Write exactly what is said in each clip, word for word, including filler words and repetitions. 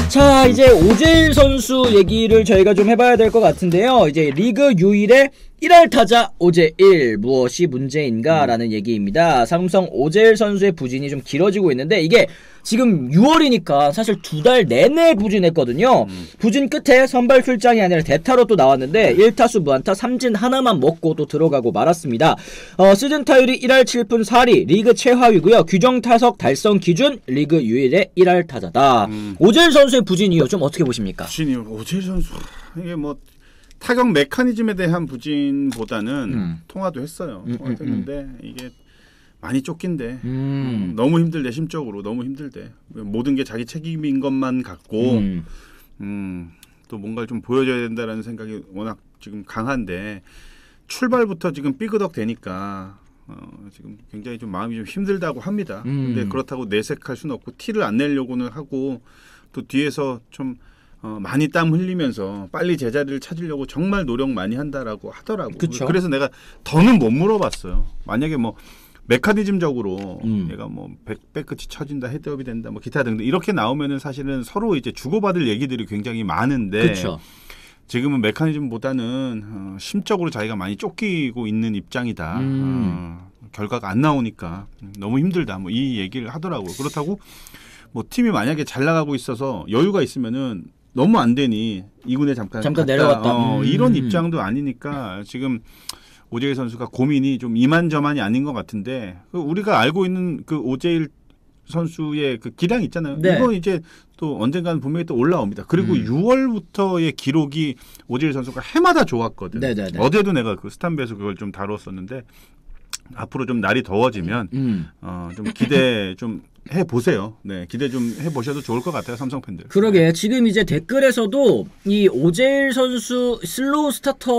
자, 이제 오재일 선수 얘기를 저희가 좀 해봐야 될 것 같은데요. 이제 리그 유일의 일할 타자 오재일, 무엇이 문제인가 라는 얘기입니다. 삼성 오재일 선수의 부진이 좀 길어지고 있는데, 이게 지금 유월이니까 사실 두 달 내내 부진했거든요. 음. 부진 끝에 선발 출장이 아니라 대타로 또 나왔는데 일 타수 무안타 삼진 하나만 먹고 또 들어가고 말았습니다. 어, 시즌 타율이 일 할 칠 푼 사 리, 리그 최하위고요. 규정 타석 달성 기준 리그 유일의 일할 타자다. 음. 오재일 선수의 부진 이유 좀 어떻게 보십니까? 부진 이유, 오재일 선수 이게 뭐 타격 메커니즘에 대한 부진보다는 음. 통화도 했어요. 음, 통화도 음, 했는데 음. 이게 많이 쫓긴대. 음. 너무 힘들대. 심적으로 너무 힘들대. 모든 게 자기 책임인 것만 같고 음. 음, 또 뭔가를 좀 보여줘야 된다라는 생각이 워낙 지금 강한데, 출발부터 지금 삐그덕 되니까 어, 지금 굉장히 좀 마음이 좀 힘들다고 합니다. 음. 근데 그렇다고 내색할 수는 없고 티를 안 내려고는 하고, 또 뒤에서 좀 어, 많이 땀 흘리면서 빨리 제자리를 찾으려고 정말 노력 많이 한다라고 하더라고. 그쵸? 그래서 내가 더는 못 물어봤어요. 만약에 뭐 메커니즘적으로 음. 얘가 뭐 백끝이 쳐진다, 헤드업이 된다, 뭐 기타 등등 이렇게 나오면은 사실은 서로 이제 주고받을 얘기들이 굉장히 많은데, 그쵸. 지금은 메커니즘보다는 어, 심적으로 자기가 많이 쫓기고 있는 입장이다. 음. 어, 결과가 안 나오니까 너무 힘들다. 뭐 이 얘기를 하더라고요. 그렇다고 뭐 팀이 만약에 잘 나가고 있어서 여유가 있으면은 너무 안 되니 이 군에 잠깐 잠깐 갔다, 내려갔다. 어, 음. 이런 입장도 아니니까 지금 오재일 선수가 고민이 좀 이만저만이 아닌 것 같은데, 우리가 알고 있는 그 오재일 선수의 그 기량 있잖아요. 네. 이거 이제 또 언젠가는 분명히 또 올라옵니다. 그리고 음. 유월부터의 기록이 오재일 선수가 해마다 좋았거든. 네네네. 어제도 내가 그 스탄배에서 그걸 좀 다뤘었는데, 앞으로 좀 날이 더워지면 음. 어, 좀 기대 좀 해보세요. 네, 기대 좀 해보셔도 좋을 것 같아요, 삼성 팬들. 그러게. 네. 지금 이제 댓글에서도 이 오재일 선수 슬로우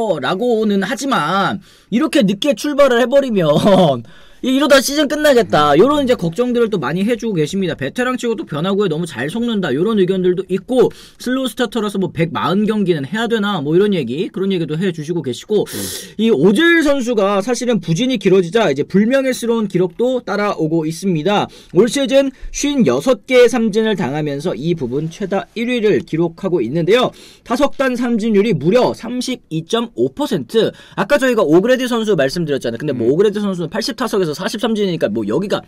스타터라고는 하지만 이렇게 늦게 출발을 해버리면 이러다 시즌 끝나겠다, 요런 이제 걱정들을 또 많이 해주고 계십니다. 베테랑 치고 또 변화구에 너무 잘 속는다, 요런 의견들도 있고, 슬로우 스타터라서 뭐 백사십 경기는 해야 되나, 뭐 이런 얘기, 그런 얘기도 해주시고 계시고, 음. 이 오재일 선수가 사실은 부진이 길어지자 이제 불명예스러운 기록도 따라오고 있습니다. 올 시즌 오십육 개의 삼진을 당하면서 이 부분 최다 일 위를 기록하고 있는데요. 타석단 삼진율이 무려 삼십이 점 오 퍼센트. 아까 저희가 오그레디 선수 말씀드렸잖아요. 근데 뭐 음. 오그레디 선수는 팔십 타석에서 사십삼진이니까 뭐 여기가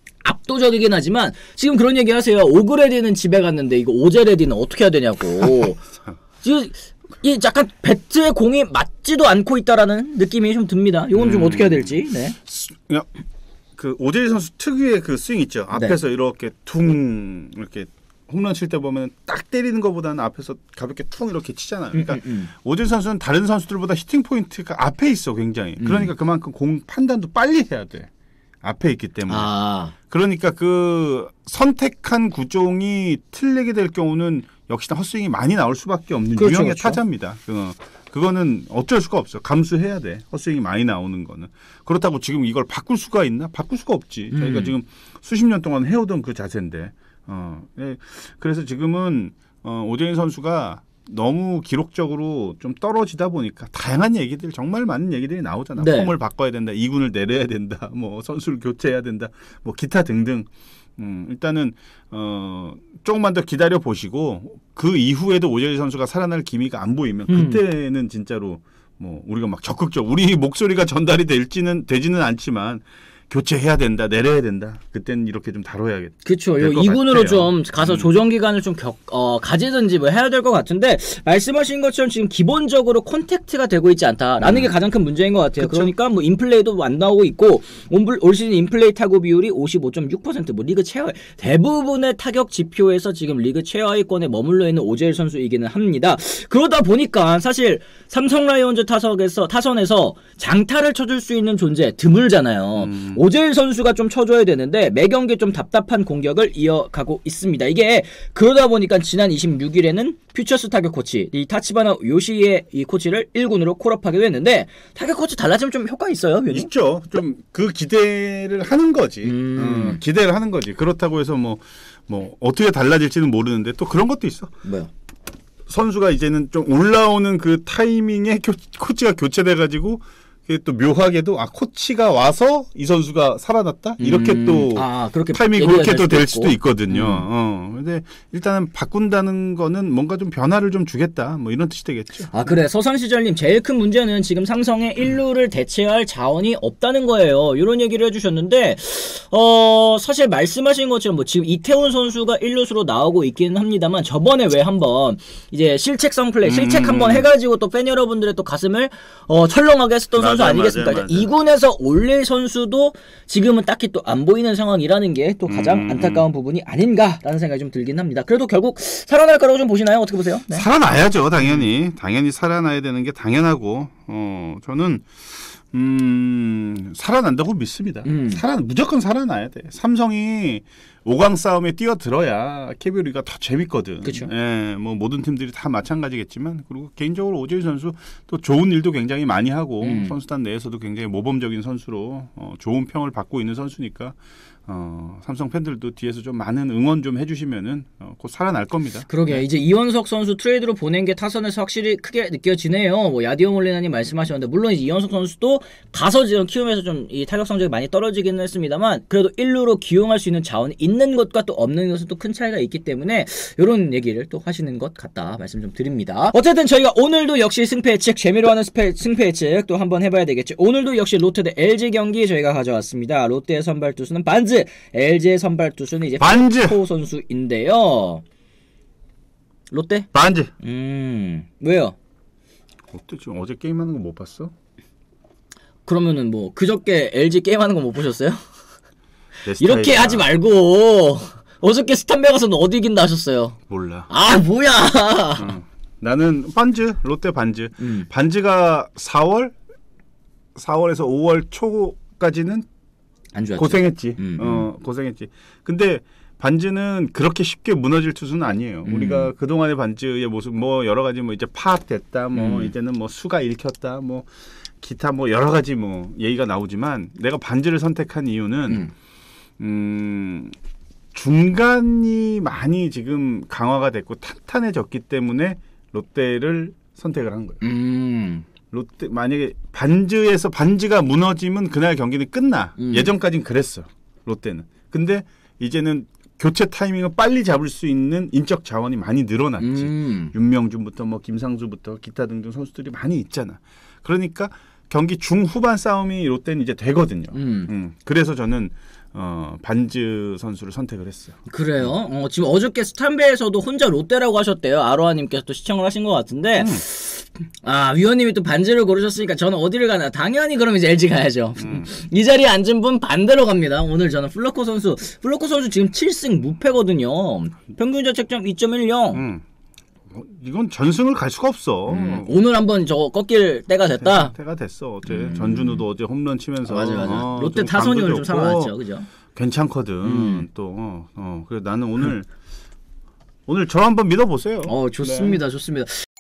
압도적이긴 하지만, 지금 그런 얘기 하세요. 오그레디는 집에 갔는데 이거 오재레디는 어떻게 해야 되냐고. 지금 이 약간 배트의 공이 맞지도 않고 있다라는 느낌이 좀 듭니다. 이건 좀 음. 어떻게 해야 될지. 네. 야, 그 오재일 선수 특유의 그 스윙 있죠. 앞에서 네. 이렇게 퉁 이렇게 홈런 칠 때 보면 딱 때리는 것보다는 앞에서 가볍게 퉁 이렇게 치잖아요. 그러니까 음, 음, 음. 오재일 선수는 다른 선수들보다 히팅 포인트가 앞에 있어, 굉장히. 그러니까 음. 그만큼 공 판단도 빨리 해야 돼. 앞에 있기 때문에. 아. 그러니까 그 선택한 구종이 틀리게 될 경우는 역시나 헛스윙이 많이 나올 수밖에 없는 그렇죠, 유형의 그렇죠. 타자입니다. 그, 그거는 어쩔 수가 없어. 감수해야 돼. 헛스윙이 많이 나오는 거는. 그렇다고 지금 이걸 바꿀 수가 있나? 바꿀 수가 없지. 음. 저희가 지금 수십 년 동안 해오던 그 자세인데. 어, 네. 그래서 지금은 어, 오재일 선수가 너무 기록적으로 좀 떨어지다 보니까 다양한 얘기들, 정말 많은 얘기들이 나오잖아. 네. 폼을 바꿔야 된다, 이 군을 내려야 된다, 뭐 선수를 교체해야 된다, 뭐 기타 등등. 음, 일단은 어, 조금만 더 기다려 보시고, 그 이후에도 오재일 선수가 살아날 기미가 안 보이면 음. 그때는 진짜로 뭐 우리가 막 적극적 우리 목소리가 전달이 될지는 되지는 않지만, 교체해야 된다, 내려야 된다. 그때는 이렇게 좀 다뤄야겠다. 그렇죠. 이 군으로 좀 가서 음. 조정 기간을 좀 격, 어, 가지든지 뭐 해야 될 것 같은데, 말씀하신 것처럼 지금 기본적으로 콘택트가 되고 있지 않다라는 음. 게 가장 큰 문제인 것 같아요. 그쵸? 그러니까 뭐 인플레이도 안 나오고 있고, 올 시즌 인플레이 타구 비율이 오십오 점 육 퍼센트, 뭐 리그 최하, 대부분의 타격 지표에서 지금 리그 최하위권에 머물러 있는 오재일 선수이기는 합니다. 그러다 보니까 사실 삼성 라이온즈 타석에서 타선에서 장타를 쳐줄 수 있는 존재 드물잖아요. 음. 오재일 선수가 좀 쳐줘야 되는데 매 경기 좀 답답한 공격을 이어가고 있습니다. 이게 그러다 보니까 지난 이십육 일에는 퓨처스 타격 코치 이 타치바나 요시의 이 코치를 일 군으로 콜업하기도 했는데, 타격 코치 달라지면 좀 효과 있어요? 변이? 있죠. 좀 그 기대를 하는 거지. 음. 어, 기대를 하는 거지. 그렇다고 해서 뭐, 뭐 어떻게 달라질지는 모르는데 또 그런 것도 있어. 뭐요? 선수가 이제는 좀 올라오는 그 타이밍에 교, 코치가 교체돼가지고 그게 또 묘하게도 아 코치가 와서 이 선수가 살아났다 이렇게 음, 또 아, 그렇게 타이밍이 그렇게 또 될 있고. 수도 있거든요. 음. 어. 근데 일단은 바꾼다는 거는 뭔가 좀 변화를 좀 주겠다 뭐 이런 뜻이 되겠죠. 아 그래 서상시절님 제일 큰 문제는 지금 삼성의 일루를 대체할 자원이 없다는 거예요. 이런 얘기를 해주셨는데 어 사실 말씀하신 것처럼 뭐 지금 이태원 선수가 일루수로 나오고 있기는 합니다만 저번에 왜 한번 이제 실책성 플레이 실책 음. 한번 해가지고 또 팬 여러분들의 또 가슴을 어, 철렁하게 했었던 맞아, 선수 아니겠습니까? 맞아, 맞아. 이 군에서 올릴 선수도 지금은 딱히 또 안 보이는 상황이라는 게 또 가장 음. 안타까운 부분이 아닌가라는 생각이 좀 들긴 합니다. 그래도 결국 살아날 거라고 좀 보시나요? 어떻게 보세요? 네. 살아나야죠, 당연히. 당연히 살아나야 되는 게 당연하고, 어, 저는, 음, 살아난다고 믿습니다. 음. 살아, 무조건 살아나야 돼. 삼성이 오 강 싸움에 뛰어들어야 케이비오리가 더 재밌거든. 그쵸. 예, 뭐 모든 팀들이 다 마찬가지겠지만, 그리고 개인적으로 오재일 선수 또 좋은 일도 굉장히 많이 하고, 음. 선수단 내에서도 굉장히 모범적인 선수로 어, 좋은 평을 받고 있는 선수니까, 어, 삼성 팬들도 뒤에서 좀 많은 응원 좀 해주시면은 어, 곧 살아날 겁니다. 그러게 네. 이제 이원석 선수 트레이드로 보낸 게 타선에서 확실히 크게 느껴지네요. 뭐 야디오 몰리나님 말씀하셨는데 물론 이제 이원석 선수도 가서 지금 키우면서 좀 이 타격 성적이 많이 떨어지기는 했습니다만 그래도 일루로 기용할 수 있는 자원이 있는 것과 또 없는 것은 또 큰 차이가 있기 때문에 이런 얘기를 또 하시는 것 같다 말씀 좀 드립니다. 어쨌든 저희가 오늘도 역시 승패 예측 재미로 하는 스페, 승패 예측 또 한번 해봐야 되겠죠. 오늘도 역시 롯데 대 엘지 경기 저희가 가져왔습니다. 롯데의 선발 투수는 반즈, 엘지의 선발 투수는 이제 반즈 호 선수인데요. 롯데? 반즈. 음 왜요? 어때 지금 어제 게임하는 거 못 봤어? 그러면은 뭐 그저께 엘지 게임하는 거 못 보셨어요? 내 이렇게 스타일이야. 하지 말고 어저께 스탄배 가서는 어디 이긴다 하셨어요? 몰라. 아 뭐야? 어. 나는 반즈 롯데 반즈. 음. 반즈가 사월 사월에서 오월 초까지는 안 좋았죠. 고생했지. 음, 어 고생했지. 근데 반즈는 그렇게 쉽게 무너질 투수는 아니에요. 음. 우리가 그 동안의 반즈의 모습 뭐 여러 가지 뭐 이제 파악됐다, 뭐 음. 이제는 뭐 수가 읽혔다, 뭐 기타 뭐 여러 가지 뭐 얘기가 나오지만 내가 반즈를 선택한 이유는 음. 음, 중간이 많이 지금 강화가 됐고 탄탄해졌기 때문에 롯데를 선택을 한 거예요. 음. 롯데 만약에 반즈에서 반즈가 무너지면 그날 경기는 끝나. 음. 예전까진 그랬어. 롯데는. 근데 이제는 교체 타이밍을 빨리 잡을 수 있는 인적 자원이 많이 늘어났지. 음. 윤명준부터 뭐 김상수부터 기타 등등 선수들이 많이 있잖아. 그러니까 경기 중후반 싸움이 롯데는 이제 되거든요. 음. 음. 그래서 저는 어, 반즈 선수를 선택을 했어요. 그래요? 어, 지금 어저께 스탄배에서도 혼자 롯데라고 하셨대요. 아로하님께서 또 시청을 하신 것 같은데 음. 아 위원님이 또 반지를 고르셨으니까 저는 어디를 가나 당연히 그럼 이제 엘지 가야죠. 음. 이 자리에 앉은 분 반대로 갑니다. 오늘 저는 플러코 선수 플러코 선수 지금 칠 승 무패거든요. 평균 자책점 이 점 일영. 음. 어, 이건 전승을 갈 수가 없어. 음, 오늘 한번 저거 꺾일 때가 됐다. 때가 됐어. 어제 음. 전준우도 어제 홈런 치면서 맞아 맞아. 어, 롯데 좀 타선이 오늘 좀 강도 좋고 살아났죠, 그죠? 괜찮거든. 음. 또 어, 어. 그래 나는 오늘 오늘 저 한번 믿어보세요. 어 좋습니다, 네. 좋습니다.